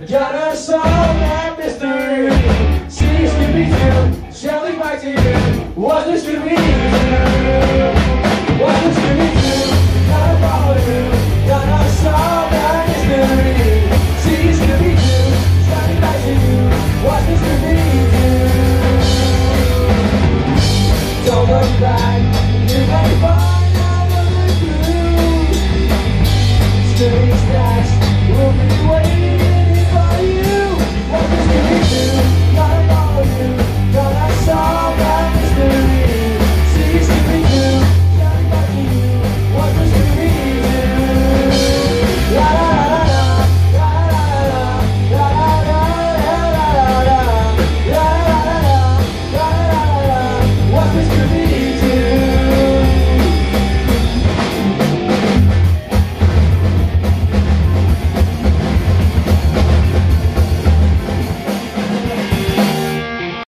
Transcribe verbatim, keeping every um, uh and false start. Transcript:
Gotta solve that mystery. See Scooby Doo, Shelly back to you. What's the Scooby Doo? What's the Scooby Doo? Gotta follow you. Gotta solve that mystery. See Scooby Doo, Shelly back to you. What's the Scooby Doo? Don't look back, you may find another clue. Scooby snacks will be waiting.